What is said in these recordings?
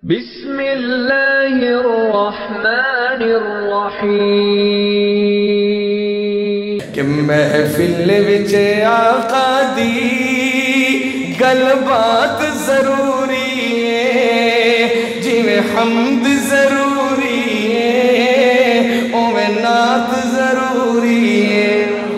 بسم اللہ الرحمن الرحیم کہ محفل وچ آقا دی گل بات ضروری ہے، جویں حمد ضروری ہے اوویں نعت ضروری ہے۔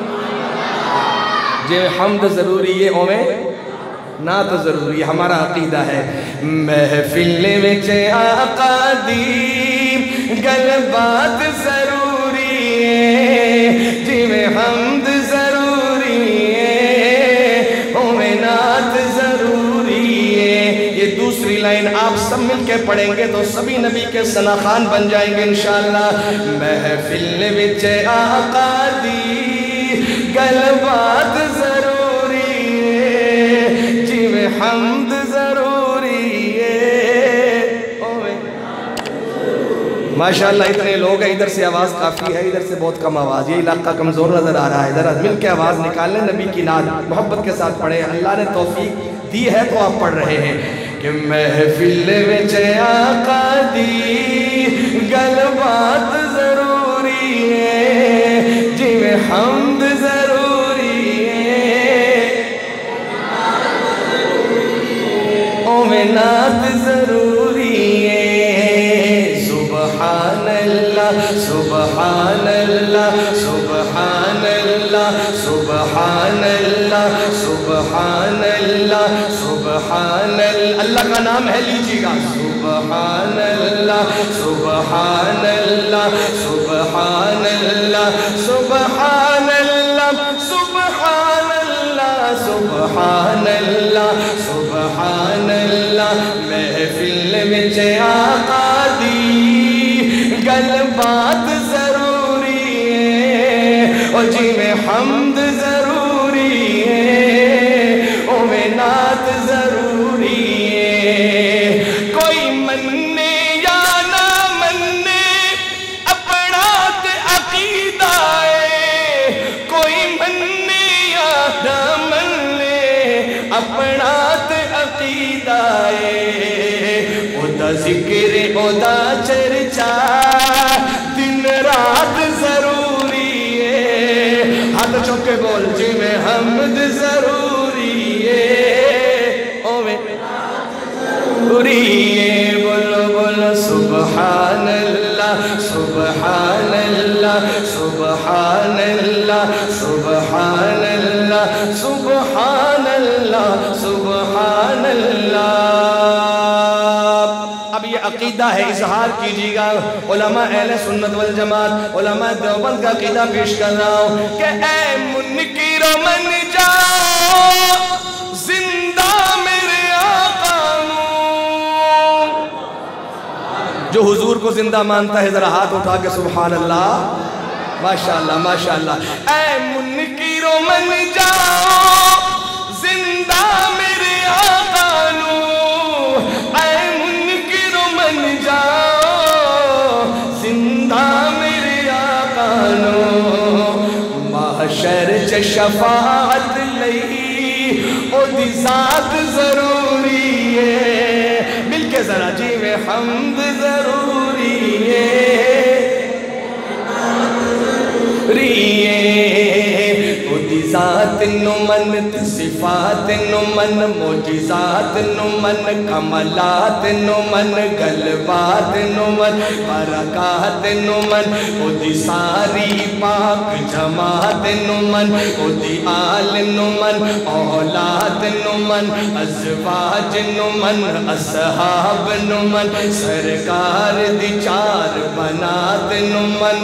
جویں حمد ضروری ہے اوویں نعت ضروری ہے، ہمارا عقیدہ ہے۔ محفل وچ آقا دی گل بات ضروری ہے، جویں حمد ضروری ہے اوویں نعت ضروری ہے۔ یہ دوسری لائن آپ سب مل کے پڑھیں گے تو سبھی نبی کے ثناخوان بن جائیں گے انشاءاللہ۔ محفل وچ آقا دی گل بات ضروری ہے، جویں حمد ضروری ہے اوویں۔ ماشاءاللہ اتنے لوگ ہیں، ادھر سے آواز کافی ہے، ادھر سے بہت کم آواز، یہ علاقہ کمزور نظر آ رہا ہے، ذرا مل کے آواز نکال لیں، نبی کی نعت محبت کے ساتھ پڑھیں۔ اللہ نے توفیق دی ہے تو آپ پڑھ رہے ہیں کہ محفل وچ آقا دی گل بات ضروری ہے، جویں حمد ضروری ہے اوویں نعت ضروری ہے۔ سبحان اللہ سبحان اللہ سبحان اللہ سبحان اللہ سبحان اللہ سبحان اللہ، اللہ کا نام ہے لیجیے گا۔ سبحان اللہ سبحان اللہ سبحان اللہ سبحان اللہ سبحان اللہ سبحان اللہ سبحان اللہ۔ محفل وچ آقا دی گل بات ضروری ہے، اور جویں حمد ضروری ہے اوویں نعت ضروری ہے۔ کوئی مننے یا نہ مننے اپنا تے عقیدہ ہے، کوئی مننے یا نہ مننے اپنا تے عقیدہ ہے۔ اودا ذکر اودا چرچا دن رات ضروری ہے، ہاتھ چوک کے بول جویں حمد ضروری ہے اوویں ضروری ہے۔ بولو بولو سبحان اللہ سبحان اللہ سبحان اللہ سبحان اللہ سبحان اللہ سبحان اللہ۔ اب یہ عقیدہ ہے، اظہار کیجیے گا۔ علماء اہل سنت والجماعت، علماء دیوبند کا عقیدہ پیش کر رہا ہوں کہ اے منکر من جاؤ زندہ میرے آقا نوں۔ جو حضور کو زندہ مانتا ہے ذرا ہاتھ اٹھا کے سبحان اللہ ماشاءاللہ ماشاءاللہ۔ اے منکر من جاؤ زندہ میرے آقا نوں، اے منکر من جاؤ زندہ میرے آقا نوں۔ محشر چ شفاعت لئی او دی ذات ضروری ہے، مل کے ذرا جویں حمد ضروری ہے او دی ذات نو من صفات نو من معجزات نو من کمالات نو من غلبات نو من برکات نو من او دی ساری پاک جماعت نو من او دی آل نو من اولاد نو من ازواج نو من اصحاب نو من سرکار دی چار بنات نو من۔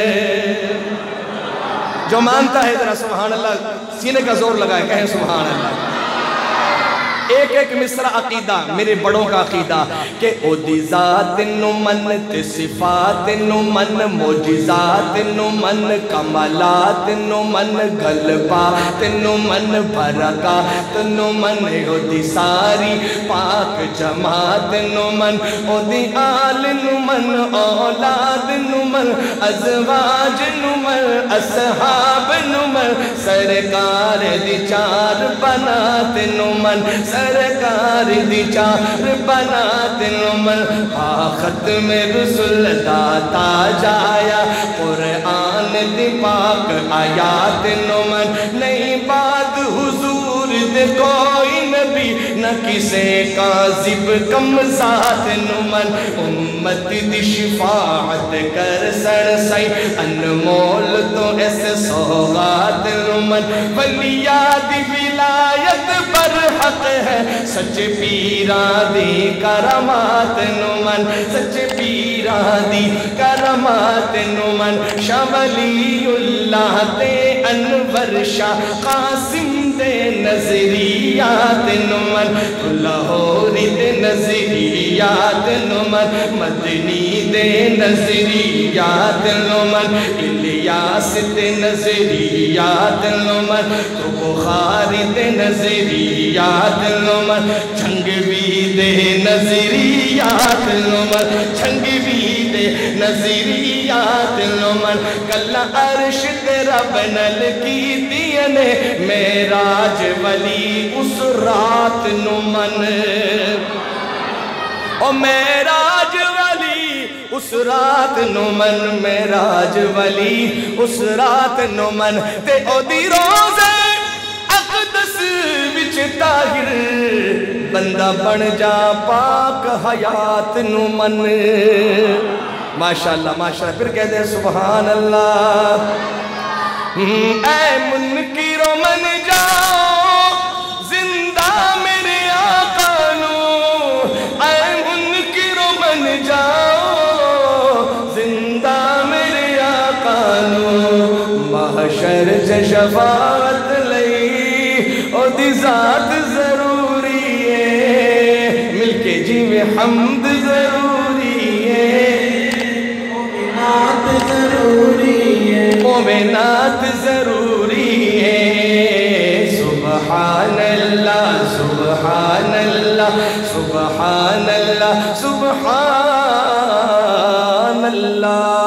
جو مانتا ہے ذرا سبحان اللہ سینے کا زور لگائے کہیں سبحان اللہ۔ ایک ایک مصرع عقیدہ میرے بڑوں کا عقیدہ کہ او دی ذات نو من تے صفات نو من معجزات نو من کمالات نو من غلبات نو من برکات نو من او دی ساری پاک جماعت نو من او دی آل نو من اولاد نو من ازواج نو من اصحاب نو من سرکار دی چار بنات نو من سرکار دی چار بنا تینو من ختم رسول داتا جایا قرآن دی پاک آیات نو من نہیں بعد حضور دے کوئی نبی نہ کسے کاذب کم ذات نو من امت دی شفاعت کر سر سائی انمول تو ایسے سوغات نو من ولیات ولایت پر حق ہے سچ پیران دی کرامات نو من سچ پیران دی کرامات نو من شاہ ولی اللہ تے انور شاہ قاسم دے نظریات نو من لاہوری دے نظریات نو من مدنی دے نظریات نو من الیاس دے نظریات نو من تو بخاری دے نظریات نو من جھنگوی دے نظریات نو من جھنگوی دے نظریات نو من کلا عرش تیرا بنل کی دینے معراج ولی اس رات نو من او معراج ولی اس رات نو من معراج ولی اس رات نو من تے او دی روزے اقدس وچ طاہر بندہ بن جا پاک حیات نو من ماشاءاللہ ماشاءاللہ پھر کہہ دے سبحان اللہ اے منکرو من جاؤ زندہ میرے آقا نو اے منکرو من جاؤ زندہ میرے آقا نو محشر چ شفاعت لئی او دی ذات ضروری ہے مل کے جیوے حمد ضروری ہے مومنات ضروری ہے مومنات ضروری ہے سبحان اللہ سبحان اللہ سبحان اللہ سبحان اللہ